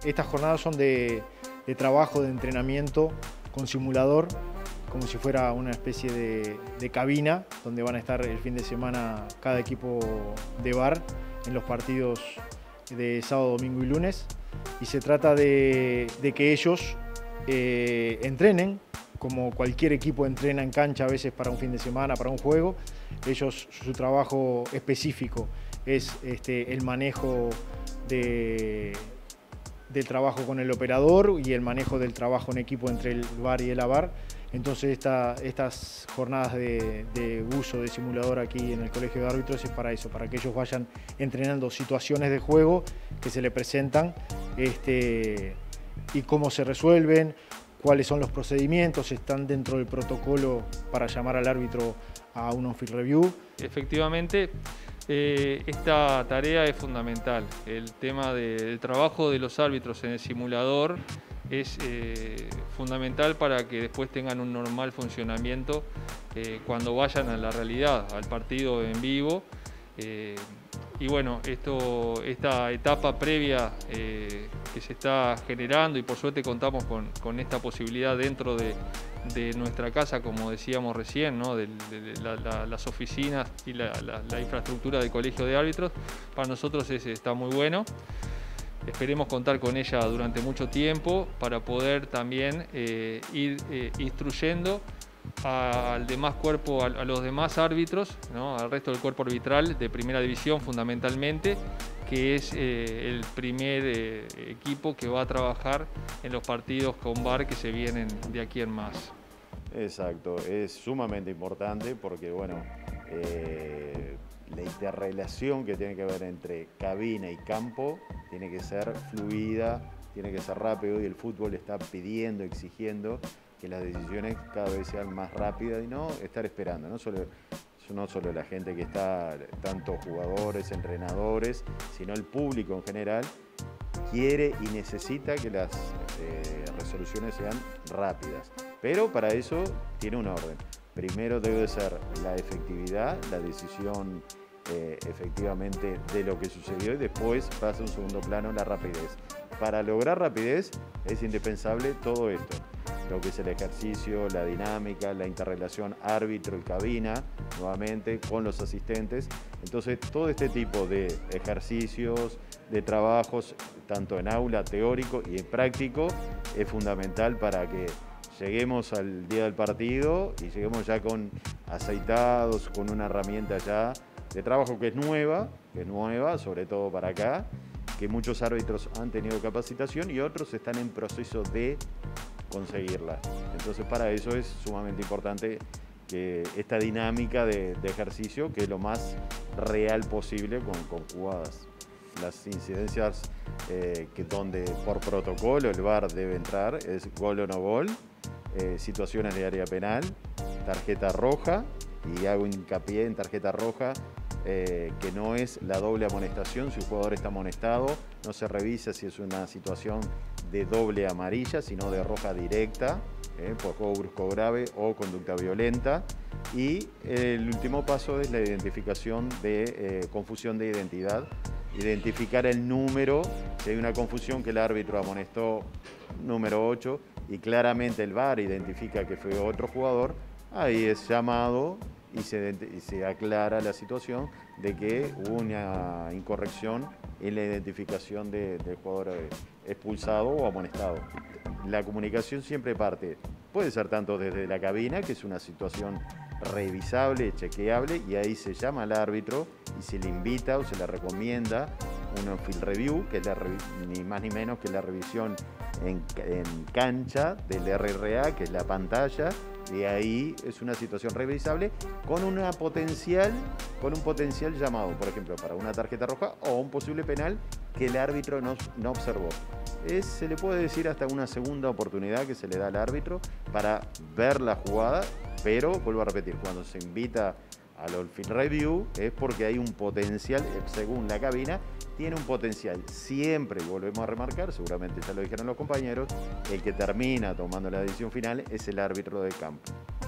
Estas jornadas son de trabajo, de entrenamiento con simulador, como si fuera una especie de cabina, donde van a estar el fin de semana cada equipo de VAR en los partidos de sábado, domingo y lunes. Y se trata de que ellos entrenen, como cualquier equipo entrena en cancha a veces para un fin de semana, para un juego. Ellos, su trabajo específico es el manejo del trabajo con el operador y el manejo del trabajo en equipo entre el VAR y el AVAR. Entonces estas jornadas de uso de simulador aquí en el Colegio de Árbitros es para eso, para que ellos vayan entrenando situaciones de juego que se le presentan y cómo se resuelven, cuáles son los procedimientos, están dentro del protocolo para llamar al árbitro a un on-field review. Efectivamente, esta tarea es fundamental. El tema del trabajo de los árbitros en el simulador es fundamental para que después tengan un normal funcionamiento cuando vayan a la realidad, al partido en vivo. Y bueno, esta etapa previa que se está generando, y por suerte contamos con esta posibilidad dentro de nuestra casa, como decíamos recién, ¿no? de las oficinas y la infraestructura del Colegio de Árbitros, para nosotros está muy bueno. Esperemos contar con ella durante mucho tiempo para poder también ir instruyendo al demás cuerpo, a los demás árbitros, ¿no? Al resto del cuerpo arbitral de primera división fundamentalmente, que es el primer equipo que va a trabajar en los partidos con VAR que se vienen de aquí en más. Exacto, es sumamente importante porque bueno, la interrelación que tiene que haber entre cabina y campo tiene que ser fluida, tiene que ser rápido, y el fútbol está pidiendo, exigiendo que las decisiones cada vez sean más rápidas y no estar esperando, no solo la gente que está, tanto jugadores, entrenadores, sino el público en general, quiere y necesita que las resoluciones sean rápidas. Pero para eso tiene un orden. Primero debe ser la efectividad, la decisión efectivamente de lo que sucedió, y después pasa a un segundo plano la rapidez. Para lograr rapidez es indispensable todo esto, lo que es el ejercicio, la dinámica, la interrelación árbitro y cabina, nuevamente con los asistentes. Entonces todo este tipo de ejercicios, de trabajos, tanto en aula, teórico y en práctico, es fundamental para que lleguemos al día del partido y lleguemos ya aceitados, con una herramienta ya de trabajo que es nueva, sobre todo para acá, que muchos árbitros han tenido capacitación y otros están en proceso de conseguirla. Entonces para eso es sumamente importante que esta dinámica de ejercicio, que es lo más real posible con jugadas. Las incidencias donde por protocolo el VAR debe entrar es gol o no gol, situaciones de área penal, tarjeta roja, y hago hincapié en tarjeta roja, que no es la doble amonestación. Si un jugador está amonestado, no se revisa si es una situación de doble amarilla, sino de roja directa, por juego brusco grave o conducta violenta. Y el último paso es la identificación de confusión de identidad, identificar el número. Si hay una confusión, que el árbitro amonestó número 8 y claramente el VAR identifica que fue otro jugador, ahí es llamado y se aclara la situación de que hubo una incorrección en la identificación del jugador expulsado o amonestado. La comunicación siempre parte, puede ser tanto desde la cabina, que es una situación revisable, chequeable, y ahí se llama al árbitro y se le invita o se le recomienda un on-field review, que es ni más ni menos que la revisión en cancha del RRA, que es la pantalla. Y ahí es una situación revisable con un potencial llamado, por ejemplo, para una tarjeta roja o un posible penal que el árbitro no observó. Se le puede decir hasta una segunda oportunidad que se le da al árbitro para ver la jugada, pero vuelvo a repetir, cuando se invita al on-field review es porque hay un potencial, según la cabina, tiene un potencial. Siempre, volvemos a remarcar, seguramente ya lo dijeron los compañeros, el que termina tomando la decisión final es el árbitro de campo.